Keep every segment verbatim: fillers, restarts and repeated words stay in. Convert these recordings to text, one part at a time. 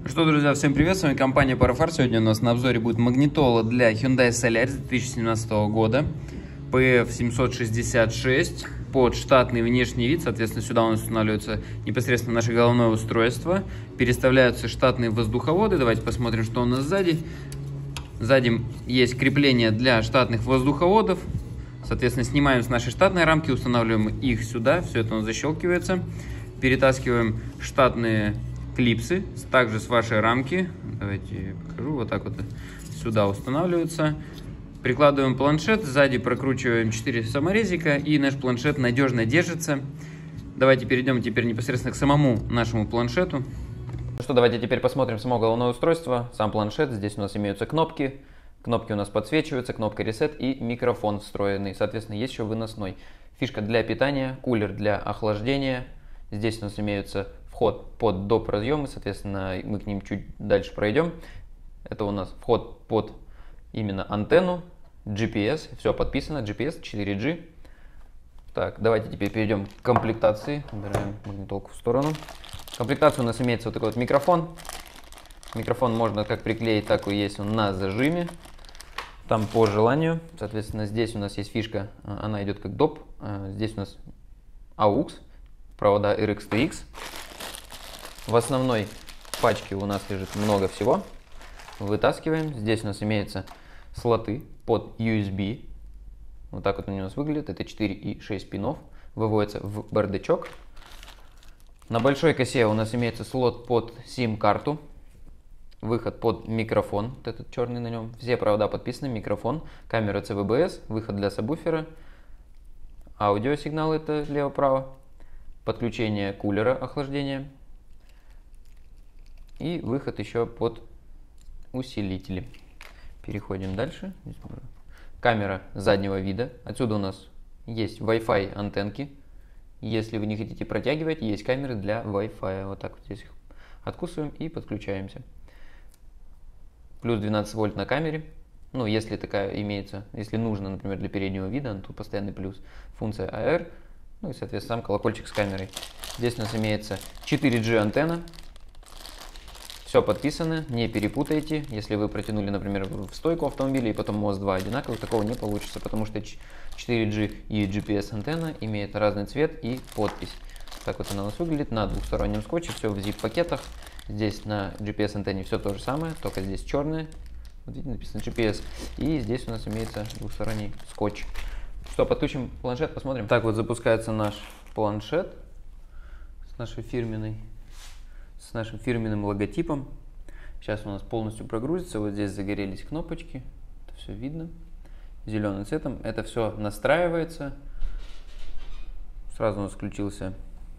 Что, друзья, всем привет, с вами компания Paraphar. Сегодня у нас на обзоре будет магнитола для Hyundai Solaris две тысячи семнадцатого года, пэ эф семьсот шестьдесят шесть, под штатный внешний вид. Соответственно, сюда у нас устанавливается непосредственно наше головное устройство, переставляются штатные воздуховоды. Давайте посмотрим, что у нас сзади. Сзади есть крепление для штатных воздуховодов. Соответственно, снимаем с нашей штатной рамки, устанавливаем их сюда, все это у нас защелкивается. Перетаскиваем штатные клипсы, также с вашей рамки. Давайте покажу, вот так вот сюда устанавливается. Прикладываем планшет, сзади прокручиваем четыре саморезика, и наш планшет надежно держится. Давайте перейдем теперь непосредственно к самому нашему планшету. Ну что, давайте теперь посмотрим само головное устройство, сам планшет. Здесь у нас имеются кнопки. Кнопки у нас подсвечиваются, кнопка ресет и микрофон встроенный. Соответственно, есть еще выносной. Фишка для питания, кулер для охлаждения. Здесь у нас имеются вход под доп. Разъемы, соответственно, мы к ним чуть дальше пройдем. Это у нас вход под именно антенну, джи пи эс, все подписано, джи пи эс, четыре джи. Так, давайте теперь перейдем к комплектации. Убираем магнитолку в сторону. В комплектации у нас имеется вот такой вот микрофон. Микрофон можно как приклеить, так и есть он на зажиме. Там по желанию. Соответственно, здесь у нас есть фишка, она идет как доп. Здесь у нас эй ю экс, провода эр икс ти экс. В основной пачке у нас лежит много всего. Вытаскиваем. Здесь у нас имеются слоты под ю эс би. Вот так вот они у нас выглядят. Это четыре и шесть пинов. Выводится в бардачок. На большой косе у нас имеется слот под сим-карту. Выход под микрофон. Вот этот черный на нем. Все провода подписаны. Микрофон. Камера си ви би эс. Выход для сабвуфера. Аудиосигнал это лево-право. Подключение кулера охлаждения. И выход еще под усилители. Переходим дальше. Камера заднего вида. Отсюда у нас есть Wi-Fi антенки. Если вы не хотите протягивать, есть камеры для Wi-Fi. Вот так вот здесь их откусываем и подключаемся. Плюс двенадцать вольт на камере. Ну, если такая имеется, если нужно, например, для переднего вида, тут постоянный плюс. Функция эй ар. Ну и, соответственно, сам колокольчик с камерой. Здесь у нас имеется четыре джи антенна. Все подписано, не перепутайте. Если вы протянули, например, в стойку автомобиля и потом мост два одинаковых, такого не получится, потому что четыре джи и джи пи эс антенна имеют разный цвет и подпись. Так вот она у нас выглядит на двухстороннем скотче, все в zip-пакетах. Здесь на джи пи эс антенне все то же самое, только здесь черное. Вот видите, написано джи пи эс. И здесь у нас имеется двухсторонний скотч. Что, подключим планшет, посмотрим. Так вот запускается наш планшет с нашей фирменной, с нашим фирменным логотипом. Сейчас у нас полностью прогрузится. Вот здесь загорелись кнопочки. Это все видно зеленым цветом. Это все настраивается. Сразу у нас включился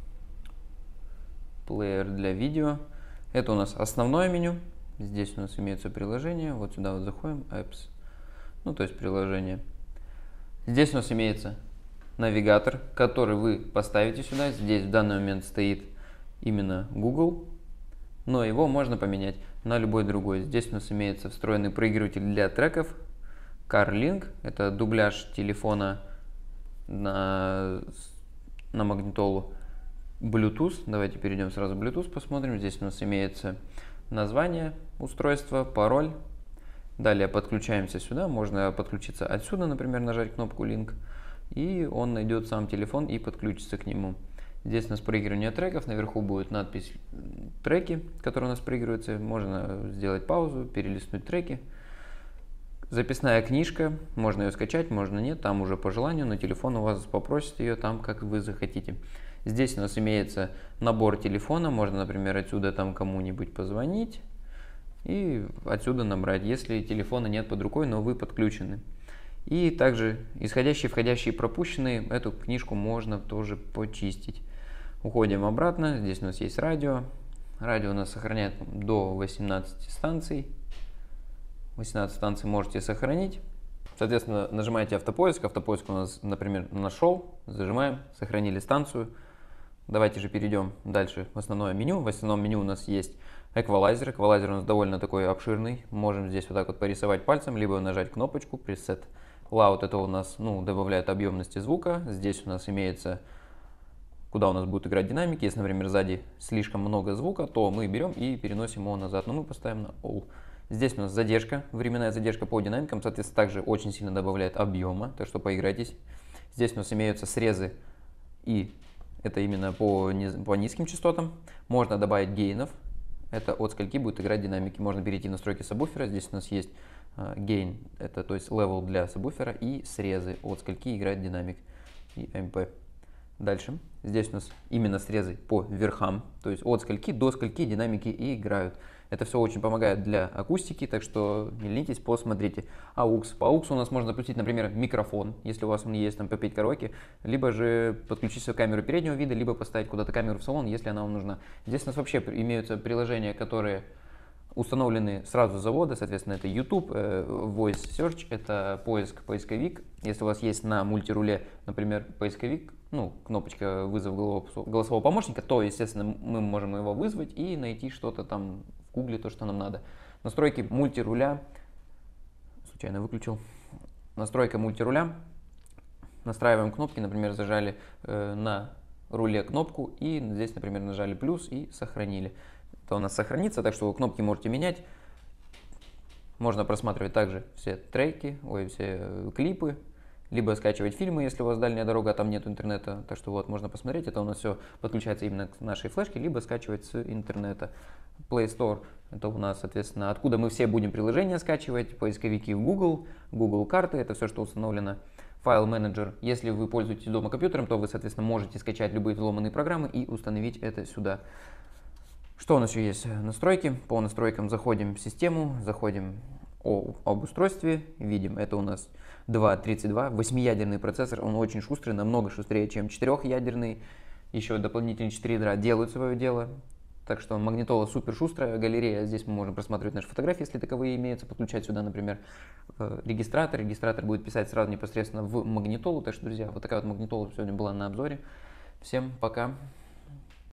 плеер для видео. Это у нас основное меню. Здесь у нас имеются приложения. Вот сюда вот заходим. Apps. Ну, то есть приложение. Здесь у нас имеется навигатор, который вы поставите сюда. Здесь в данный момент стоит именно Google, но его можно поменять на любой другой. Здесь у нас имеется встроенный проигрыватель для треков, CarLink, это дубляж телефона на, на магнитолу, Bluetooth. Давайте перейдем сразу в Bluetooth, посмотрим. Здесь у нас имеется название устройства, пароль. Далее подключаемся сюда, можно подключиться отсюда, например, нажать кнопку Link, и он найдет сам телефон и подключится к нему. Здесь у нас проигрывание треков, наверху будет надпись треки, которые у нас проигрываются. Можно сделать паузу, перелистнуть треки. Записная книжка, можно ее скачать, можно нет, там уже по желанию, но телефон у вас попросит ее там, как вы захотите. Здесь у нас имеется набор телефона, можно, например, отсюда там кому-нибудь позвонить и отсюда набрать, если телефона нет под рукой, но вы подключены. И также исходящие, входящие, пропущенные, эту книжку можно тоже почистить. Уходим обратно, здесь у нас есть радио. Радио у нас сохраняет до восемнадцати станций. восемнадцать станций можете сохранить. Соответственно, нажимаете автопоиск. Автопоиск у нас, например, нашел. Зажимаем, сохранили станцию. Давайте же перейдем дальше в основное меню. В основном меню у нас есть эквалайзер. Эквалайзер у нас довольно такой обширный. Можем здесь вот так вот порисовать пальцем, либо нажать кнопочку Preset Loud. Это у нас, ну, добавляет объемности звука. Здесь у нас имеется куда у нас будут играть динамики. Если, например, сзади слишком много звука, то мы берем и переносим его назад. Но мы поставим на All. Здесь у нас задержка, временная задержка по динамикам, соответственно, также очень сильно добавляет объема, так что поиграйтесь. Здесь у нас имеются срезы, и это именно по, низ, по низким частотам. Можно добавить гейнов, это от скольки будут играть динамики. Можно перейти в настройки сабвуфера, здесь у нас есть гейн, uh, это то есть level для сабвуфера, и срезы, от скольки играет динамик, и эм пи. Дальше, здесь у нас именно срезы по верхам, то есть от скольки до скольки динамики и играют. Это все очень помогает для акустики, так что не ленитесь, посмотрите. AUX. По AUX у нас можно запустить, например, микрофон, если у вас он есть, там, попеть караоке, либо же подключить свою камеру переднего вида, либо поставить куда-то камеру в салон, если она вам нужна. Здесь у нас вообще имеются приложения, которые установлены сразу с завода, соответственно, это YouTube, Voice Search, это поиск, поисковик. Если у вас есть на мультируле, например, поисковик, ну, кнопочка вызов голосового помощника, то, естественно, мы можем его вызвать и найти что-то там в гугле, то, что нам надо. Настройки мультируля, случайно выключил, настройка мультируля, настраиваем кнопки, например, зажали э, на руле кнопку и здесь, например, нажали плюс и сохранили. Это у нас сохранится, так что кнопки можете менять. Можно просматривать также все треки, ой, все клипы, либо скачивать фильмы, если у вас дальняя дорога, а там нет интернета. Так что вот, можно посмотреть, это у нас все подключается именно к нашей флешке, либо скачивать с интернета. Play Store, это у нас, соответственно, откуда мы все будем приложения скачивать, поисковики в Google, Google карты, это все, что установлено. Файл менеджер, если вы пользуетесь дома компьютером, то вы, соответственно, можете скачать любые взломанные программы и установить это сюда. Что у нас еще есть? Настройки. По настройкам заходим в систему, заходим о, об устройстве, видим, это у нас два тридцать два, восьмиядерный процессор, он очень шустрый, намного шустрее, чем четырехъядерный. Еще дополнительные четыре ядра делают свое дело. Так что магнитола супер шустрая, галерея, здесь мы можем просматривать наши фотографии, если таковые имеются, подключать сюда, например, регистратор. Регистратор будет писать сразу непосредственно в магнитолу. Так что, друзья, вот такая вот магнитола сегодня была на обзоре. Всем пока!